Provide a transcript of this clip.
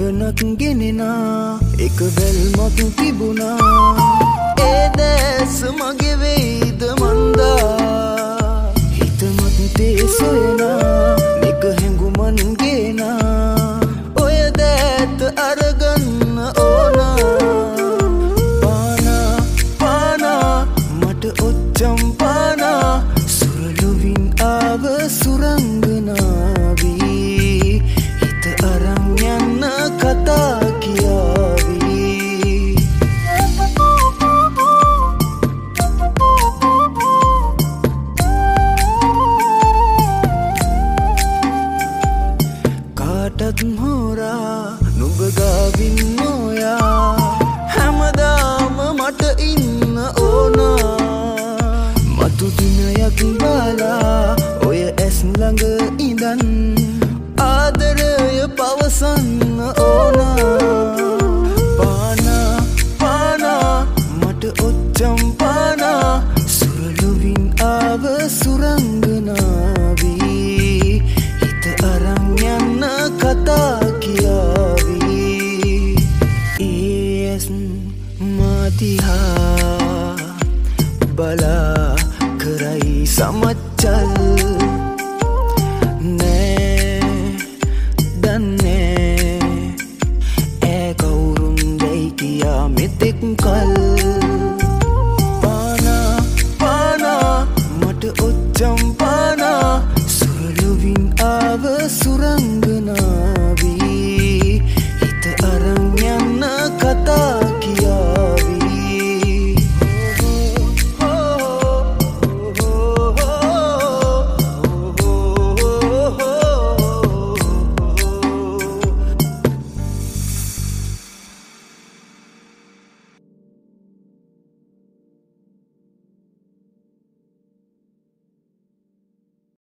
ගගනක් ගෙනෙනා එක බැල්මක් තිබුණා ඒ දැස් මගේ වෙයිද මන්දා හිත මතේ සොයනා එක හැඟුමන් ගේනා ඔය දැත් අරගන්න ඕනා පානා මට ඔච්චම් පානා සුරලුවින් ආව සුරංගනාවී හිත අරන් යන්න කතා කියාවී කාටත් හොරා නුඹ ගාවින් නොයා හැමදාම මට ඉන්න ඕනා මතු දිනයක් බලා ඔය ඇස් ළඟ ඉඳන් ආදරය පවසන්න ඕනා